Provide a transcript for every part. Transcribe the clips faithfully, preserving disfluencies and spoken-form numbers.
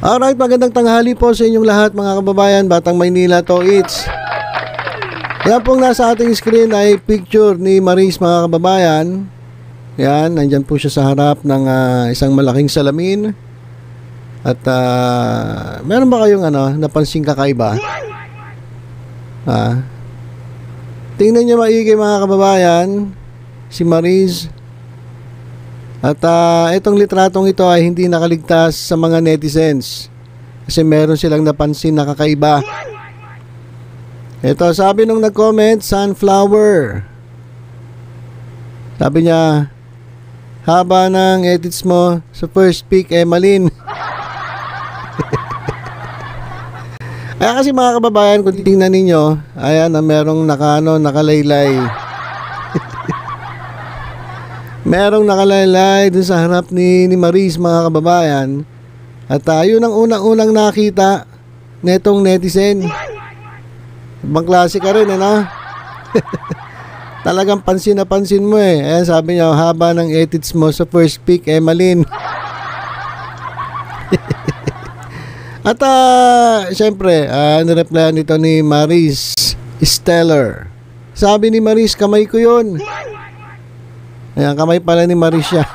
Alright, magandang tanghali po sa inyong lahat mga kababayan, Batang Maynila to it's. Yan pong nasa ating screen ay picture ni Maris mga kababayan. Yan, nandyan po siya sa harap ng uh, isang malaking salamin. At uh, meron ba kayong ano, napansing kakaiba? Ah, tingnan niyo maigi mga kababayan, si Maris. At uh, itong litratong ito ay hindi nakaligtas sa mga netizens kasi meron silang napansin na kakaiba. Ito, sabi nung nag-comment, Sunflower. Sabi niya, haba ng edits mo sa first pic, Emalyn. Kaya kasi mga kababayan, kung titingnan ninyo, ayan na merong naka, ano, nakalaylay. Merong nakalaylay dun sa harap ni, ni Maris mga kababayan. At uh, yun ang unang-unang nakita netong netizen. Ibang klase ka rin, ano? Talagang pansin na pansin mo eh. Ayan, sabi niya, haba ng edits mo sa first pic, Emalyn. At uh, syempre, uh, nireplyan nito ni Maris Stellar. Sabi ni Maris, kamay ko yun. Ayan, kamay pala ni Maris siya.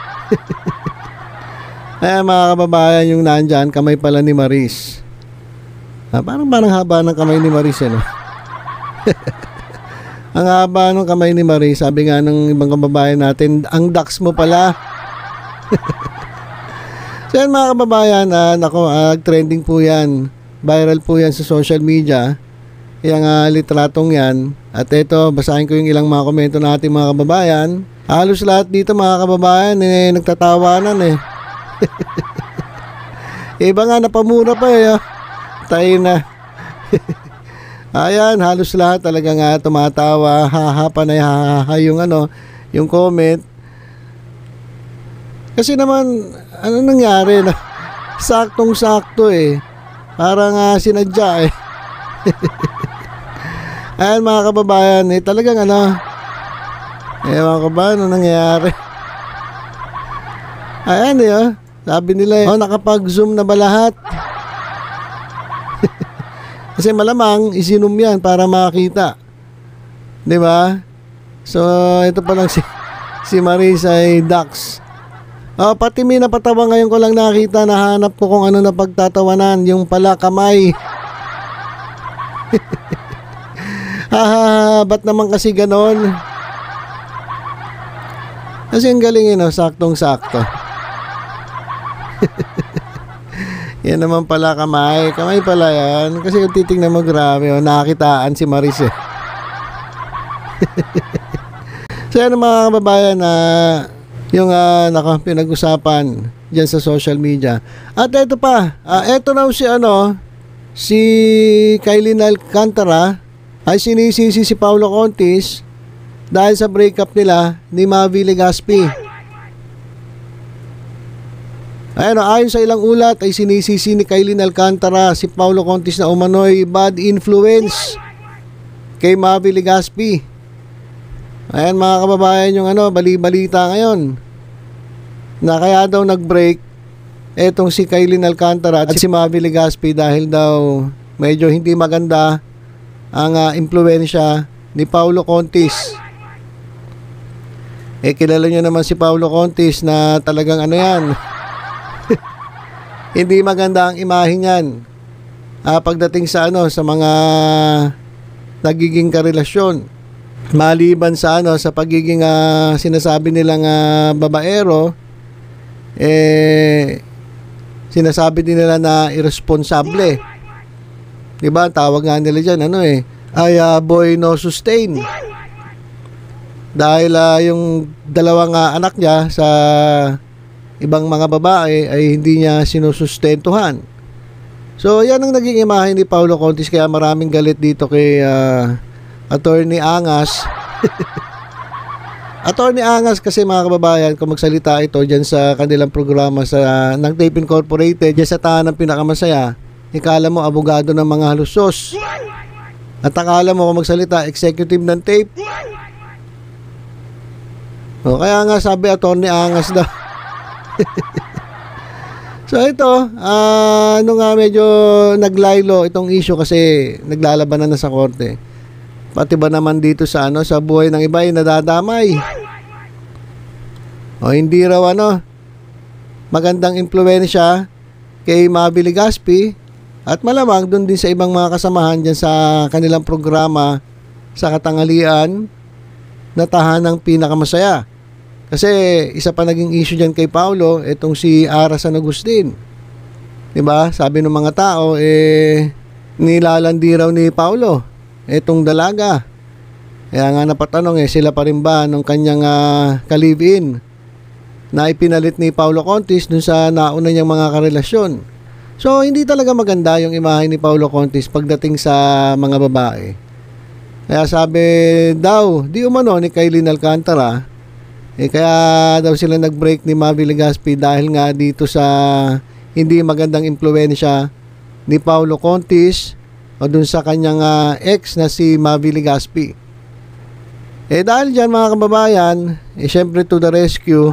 Ayan mga kababayan, yung nandyan, kamay pala ni Maris. Ah, parang parang haba ng kamay ni Maris, eh, no? Ang haba ng kamay ni Maris, sabi nga ng ibang kababayan natin, ang dax mo pala. So yan mga kababayan, uh, nako, uh, trending po yan. Viral po yan sa social media. Yung uh, litratong yan. At ito, basahin ko yung ilang mga komento natin mga kababayan. Halos lahat dito mga kababayan eh, nagtatawanan eh. Iba nga napamura pa eh. Oh. Tayo na. Ayan, halos lahat talaga nga tumatawa. Haha pa na haha yung ano, yung comment. Kasi naman, ano nangyari na? Saktong-sakto eh. Parang uh, sinadya eh. Ayan mga kababayan eh, talagang ano, ewan ko ba ano nangyayari. Ayan eh, oh. Sabi nila eh, oh, nakapag-zoom na ba lahat? Kasi malamang isinom yan para makita. Di ba? So ito pa lang si, si Marisa ay Dax. Oh, pati may napatawa ngayon ko lang nakita, nahanap ko kung ano na pagtatawanan. Yung pala kamay. Haha, ba't naman kasi ganon? Kasi ang galing yun, oh, saktong-sakto. Yan naman pala kamay. Kamay pala yan. Kasi kung titignan mo, grabe, oh, nakakitaan si Maris eh. So yan mga kababayan na uh, yung uh, naka, pinag-usapan dyan sa social media. At ito pa, uh, ito na si ano, si Kylie Alcantara ay sinisisi si Paulo Contis dahil sa breakup nila ni Mavi Legaspi. Ayan, ayon sa ilang ulat ay sinisisi ni Kylie Alcantara si Paulo Contis na umano'y bad influence kay Mavi Legaspi. Ayan mga kababayan yung ano, bali-balita ngayon na kaya daw nag-break etong si Kylie Alcantara at si Mavi Legaspi dahil daw medyo hindi maganda ang uh, impluwensya ni Paulo Contis. Eh kilala nyo naman si Paulo Contis na talagang ano yan, hindi maganda ang imahe niyan uh, pagdating sa ano, sa mga nagiging karelasyon. Maliban sa ano, sa pagiging uh, sinasabi nilang uh, babaero, eh sinasabi din nila na irresponsable. Diba? Tawag nga nila dyan, ano eh, ay uh, boy no sustain. Dahil uh, yung dalawang uh, anak niya sa ibang mga babae ay hindi niya sinusustentuhan. So yan ang naging imahe ni Paulo Contis, kaya maraming galit dito kay uh, Attorney Angas. Attorney Angas kasi mga kababayan, kung magsalita ito dyan sa kanilang programa sa ng Tape Incorporated, dyan sa tahanan ng pinakamasaya, ikala mo abogado ng mga halusos. At akala mo kung magsalita executive ng tape. O, kaya nga sabi Attorney Angas daw. So ito, uh, ano nga medyo naglaylo itong issue kasi naglalabanan na sa korte. Pati ba naman dito sa ano sa buhay ng iba ay nadadamay. O hindi raw ano magandang impluwensya kay Mavi Legaspi at malamang doon din sa ibang mga kasamahan dyan sa kanilang programa sa katanghalian na tahanang pinakamasaya. Kasi isa pa naging issue dyan kay Paulo, itong si Ara San Agustin. Diba? Sabi ng mga tao, eh, nilalandi raw ni Paulo itong dalaga. Kaya nga napatanong, eh, sila pa rin ba nung kanyang uh, ka-live-in na ipinalit ni Paulo Contis dun sa nauna niyang mga karelasyon. So, hindi talaga maganda yung imahe ni Paulo Contis pagdating sa mga babae. Kaya sabi daw, di umano ni Kailin Alcantara, eh kaya daw sila nag-break ni Mavi Legaspi dahil nga dito sa hindi magandang impluwensya ni Paulo Contis o dun sa kanyang uh, ex na si Mavi Legaspi. Eh dahil dyan mga kababayan, eh syempre to the rescue,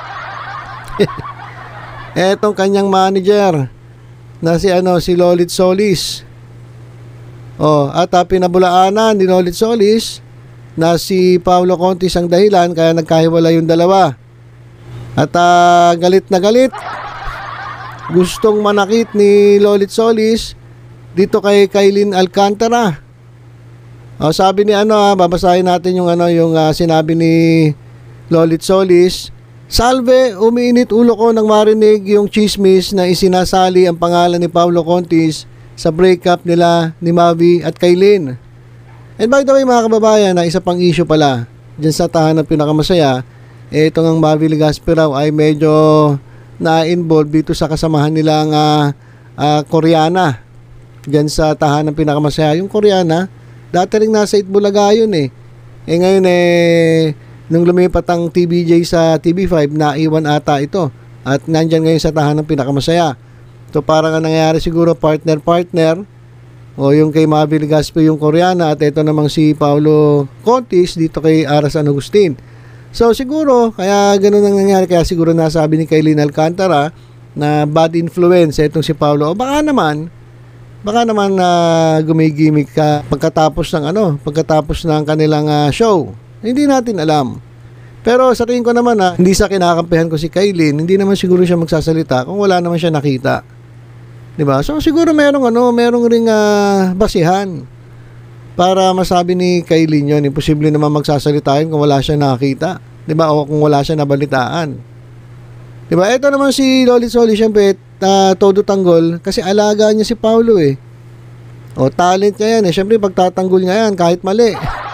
etong kanyang manager na si ano si Lolit Solis. Oh, at uh, pinabulaanan ni Lolit Solis na si Paulo Contis ang dahilan kaya nagkahiwala yung dalawa. At uh, galit na galit, gustong manakit ni Lolit Solis dito kay Kailin Alcantara. Oh, sabi ni ano, ah, babasahin natin yung ano yung uh, sinabi ni Lolit Solis. Salve, umiinit ulo ko nang marinig yung chismis na isinasali ang pangalan ni Paulo Contis sa breakup nila ni Mavi at Kailin. And by the way mga kababayan, na isa pang issue pala dyan sa tahanan pinakamasaya, eh, itong ang Mavi Legaspi raw ay medyo na-involve dito sa kasamahan nilang uh, uh, Koreana dyan sa tahanan pinakamasaya. Yung Koreana, dati rin nasa Itbulaga yun eh. Eh ngayon eh, nung lumipat ang T V J sa T V five, naiwan ata ito. At nandyan ngayon sa tahanan pinakamasaya. So parang ang nangyayari siguro partner-partner, o yung kay Mavi Legaspi yung Koreana at ito namang si Paulo Contis dito kay Ara San Agustin. So siguro kaya ganun ang nangyari, kaya siguro nasabi ni Kailin Alcantara na bad influence itong si Paulo. O baka naman baka naman na uh, gumigimik ka pagkatapos ng ano, pagkatapos ng kanilang uh, show. Hindi natin alam. Pero sa tingin ko naman ha, hindi sa kinakampihan ko si Kailin, hindi naman siguro siya magsasalita kung wala naman siya nakita. Diba? So siguro merong ano, merong ring uh, basihan para masabi ni Kailin yun. Imposible naman magsasalita yun kung wala siya nakita. Diba? O kung wala siya nabalitaan. Diba? Ito naman si Lolit Solis, syempre, uh, todo tanggol kasi alaga niya si Paulo eh. O talent niya yan eh. Syempre pagtatanggol niya yan kahit mali.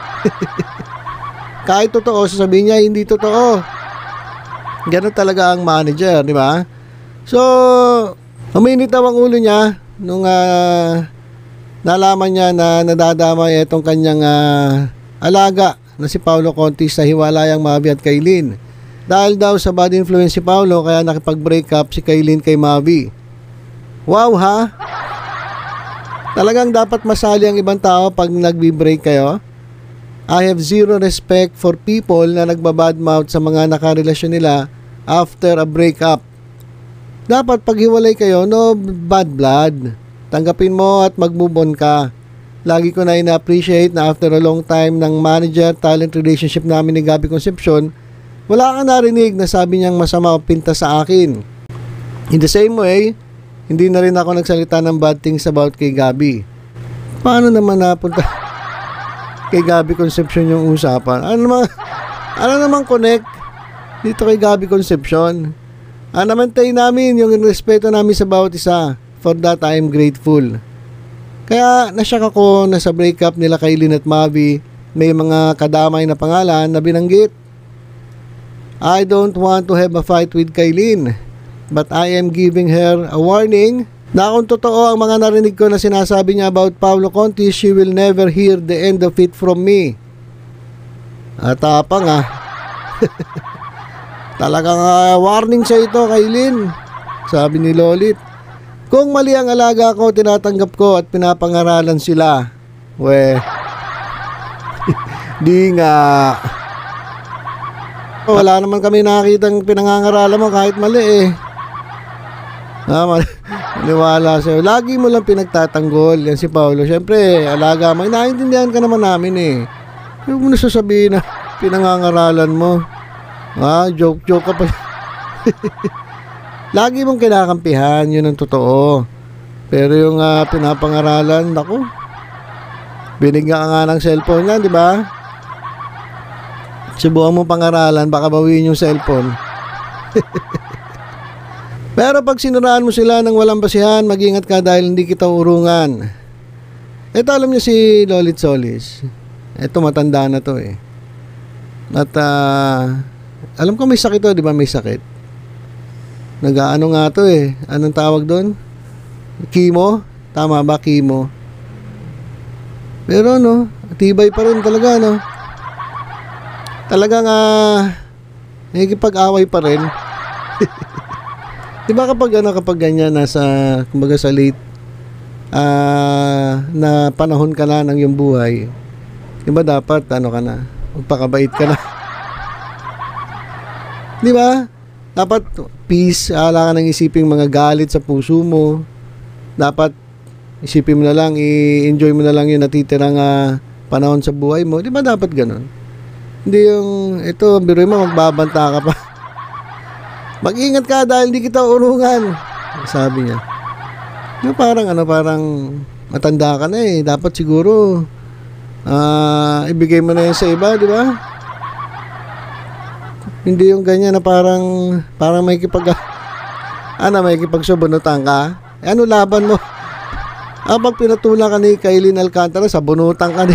Kahit totoo, sasabihin niya hindi totoo. Ganun talaga ang manager, di ba? So, uminit daw ang ulo niya nung uh, nalaman niya na nadadamay itong kanyang uh, alaga na si Paulo Contis sa hiwalayang Mavi at Kailin. Dahil daw sa bad influence si Paulo kaya nakipag-break up si Kailin kay Mavi. Wow ha? Talagang dapat masali ang ibang tao pag nagbi-break kayo. I have zero respect for people na nagbabadmouth sa mga nakarelasyon nila after a breakup. Dapat paghiwalay kayo, no bad blood. Tanggapin mo at mag-move on ka. Lagi ko na ina-appreciate na after a long time ng manager-talent relationship namin ni Gabby Concepcion, wala kang narinig na sabi niyang masama o pinta sa akin. In the same way, hindi na rin ako nagsalita ng bad things about kay Gabby. Paano naman napunta kay Gabby Concepcion yung usapan? Ano naman, ano naman connect dito kay Gabby Concepcion? Ah, namantay namin yung respeto namin sa bawat isa. For that, I am grateful. Kaya nasyak ako na sa breakup nila Kailin at Mavi, may mga kadamay na pangalan na binanggit. I don't want to have a fight with Kailin, but I am giving her a warning na kung totoo ang mga narinig ko na sinasabi niya about Paulo Contis, she will never hear the end of it from me. At tapang ah. Talagang uh, warning sa ito, Kailin. Sabi ni Lolit. Kung mali ang alaga ko, tinatanggap ko at pinapangaralan sila. We. Di nga. Wala naman kami nakakitang pinangangaralan mo kahit mali eh. Ah, maniwala sa'yo. Lagi mo lang pinagtatanggol yan si Paulo. Siyempre, alaga mo. Naintindihan ka naman namin eh. Huwag mo na sasabihin na pinangangaralan mo. Ah, joke-joke ka pa. Lagi mong kinakampihan, yun ang totoo. Pero yung uh, pinapangaralan, naku, binigyan ka nga ng cellphone yan, di ba? Subukan mo pangaralan, baka bawiin yung cellphone. Pero pag sinuraan mo sila ng walang basihan, mag-ingat ka dahil hindi kita urungan. Ito alam niyo si Lolit Solis. Ito matanda na to eh. At uh, alam ko may sakit to, di ba may sakit? Nag-ano nga to eh. Anong tawag doon? Chemo? Tama ba? Chemo. Pero no, tibay pa rin talaga no. Talagang uh, nakikipag-away pa rin. Diba kapag ano, kapag ganyan nasa kumbaga sa late uh, na panahon ka na ng iyong buhay, diba dapat ano ka na, magpakabait ka na. Diba? Dapat peace, ala ka nang isiping mga galit sa puso mo. Dapat isipin mo na lang, i-enjoy mo na lang yung natitirang uh, panahon sa buhay mo. Diba dapat ganun? Hindi yung, ito, biruin mo, magbabanta ka pa. Mag-ingat ka dahil hindi kita urungan, sabi niya. Yung parang ano, parang matanda ka na eh. Dapat siguro uh, ibigay mo na yun sa iba, di ba? Hindi yung ganyan na parang parang may kipag ano, may kipagsubunutan ka. Eh, ano laban mo? Ah, pag pinatulan ka ni Kailin Alcantara, sabunutan ka ni.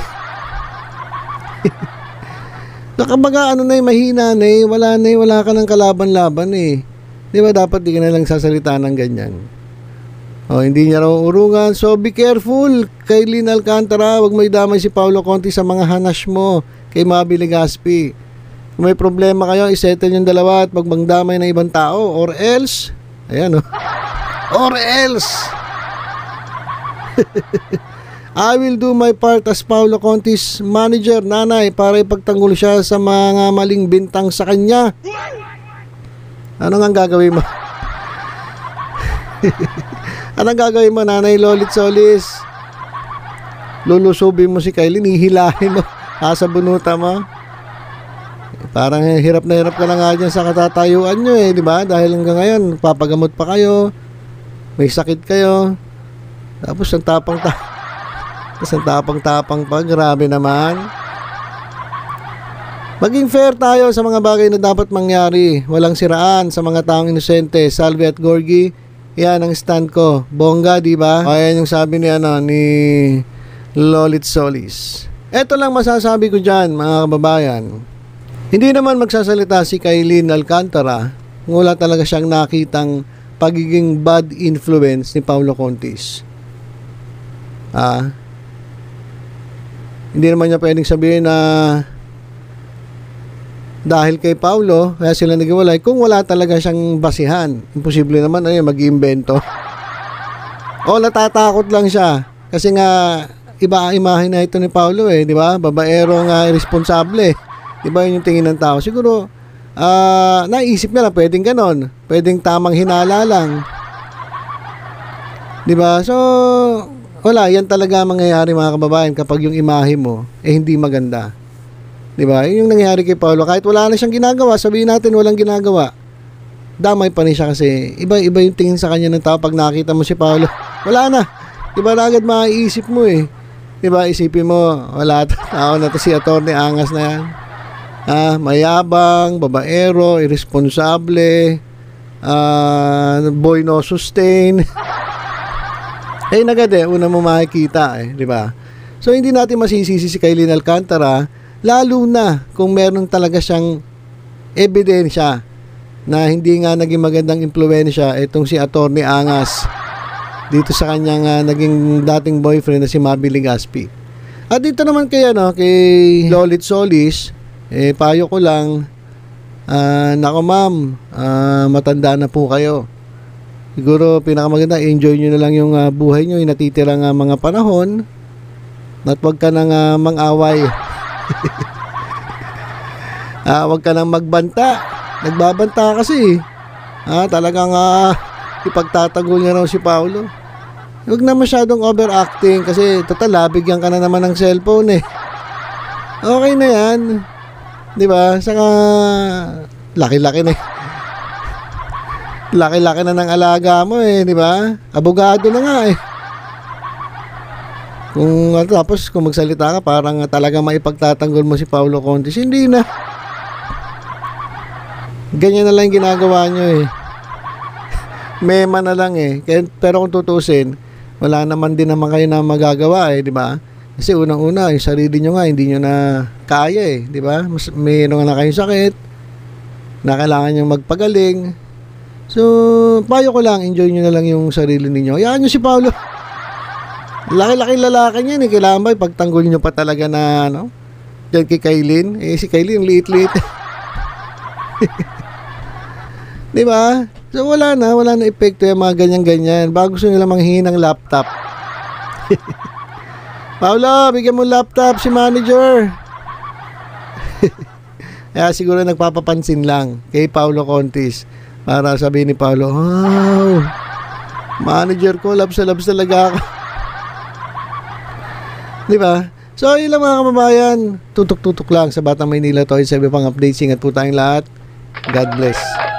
Nakabaga ano na eh, mahina na eh, wala na eh, wala ka ng kalaban-laban eh. Di ba dapat di ka na lang sasalita ng ganyan? O, hindi niya raw urungan. So, be careful, Kailin Alcantara. Huwag may damay si Paulo Conti sa mga hanash mo kay Mavi Legaspi. Kung may problema kayo, isettle yung dalawa at magmangdamay ng ibang tao. Or else, ayan o. Or else, I will do my part as Paulo Conti's manager, nanay, para ipagtanggol siya sa mga maling bintang sa kanya. Ano nga gagawin mo? Anong gagawin mo, nanay Lolit Solis? Lulusubin mo si Kailin, hihilahin mo, sasabunutan mo. Parang hirap na hirap ka na nga dyan sa katatayuan nyo eh, di ba? Dahil hanggang ngayon, papagamot pa kayo, may sakit kayo, tapos ang tapang-tapang. Tapos ang tapang-tapang pa, grabe naman. Maging fair tayo sa mga bagay na dapat mangyari. Walang siraan sa mga taong inosente. Salvi at Gorgie, yan ang stand ko. Bongga, di ba? O yan yung sabi ni, ano, ni Lolit Solis. Eto lang masasabi ko dyan, mga kababayan. Hindi naman magsasalita si Kailin Alcantara kung wala talaga siyang nakitang pagiging bad influence ni Paulo Contis. Ah, hindi naman niya pwedeng sabihin na dahil kay Paulo kaya sila naghiwalay kung wala talaga siyang basihan. Imposible naman ay mag-iimbento. O natatakot lang siya kasi nga iba ang imahe na ito ni Paulo eh, di ba? Babaero nga irresponsable. Di ba yun yung tingin ng tao? Siguro uh, naisip niya lang pwedeng ganon. Pwedeng tamang hinala lang. Di ba? So wala, yan talaga mangyayari mga kababayan kapag yung imahe mo eh hindi maganda. Diba? Yung nangyayari kay Paulo, kahit wala na siyang ginagawa, sabihin natin walang ginagawa, damay pa rin siya kasi iba-iba yung tingin sa kanya ng tao pag nakita mo si Paulo. Wala na. Diba na agad maiisip mo eh. Diba isipin mo, wala tao na to si Atty. Angas na yan. Ah, mayabang, babaero, irresponsable, ah, boy no sustain. Eh nagad eh, una mo makikita eh, di ba? So hindi natin masisisi si Kailin Alcantara, lalo na kung meron talaga siyang ebidensya na hindi nga naging magandang impluwensya itong si Atty. Angas dito sa kanyang uh, naging dating boyfriend na si Mavi Legaspi. At dito naman kay, ano, kay Lolit Solis, eh payo ko lang, uh, nako ma'am, uh, matanda na po kayo. Siguro pinakamaganda, enjoy nyo na lang yung uh, buhay nyo, yung natitirang uh, mga panahon, at wag ka nang uh, mang-away. ah, wag ka nang magbanta. Nagbabanta kasi. Ah, talagang uh, ipagtatanggol niya raw si Paulo. Huwag na masyadong overacting kasi total, bigyan ka na naman ng cellphone eh. Okay na yan. Di ba? Saka laki-laki na eh. Laki-laki na ng alaga mo eh, di ba? Abogado na nga eh. Kung tapos kung magsalita ka parang talaga maipagtatanggol mo si Paulo Contis, hindi na. Ganyan na lang ginagawa nyo eh. Mema na lang eh. Kaya, pero kung tutusin, wala naman din naman kayo na magagawa eh, di ba? Kasi unang-una, yung sarili nyo nga hindi nyo na kaya eh, di ba? Mas mayroon na kayong sakit na kailangan nyo magpagaling. So, payo ko lang, enjoy nyo na lang yung sarili ninyo. Hayaan nyo si Paulo. Laki-laki lalaki niyan eh. Kailangan ba ipagtanggol nyo pa talaga na ano? Diyan kay Kailin. Eh si Kailin, liit-liit. Di ba? So wala na, wala na epekto yung mga ganyan-ganyan. Bago gusto nila manghingi ng laptop. Paulo, bigyan mo laptop si manager. Kaya siguro nagpapapansin lang kay Paulo Contis. Para sabihin ni Paulo, wow, manager ko, labs na labs talaga ako. Di ba? So, yun lang mga kababayan. Tutok-tutok lang sa Batang Maynila to. Sa iba pang updates. Ingat po tayong lahat. God bless.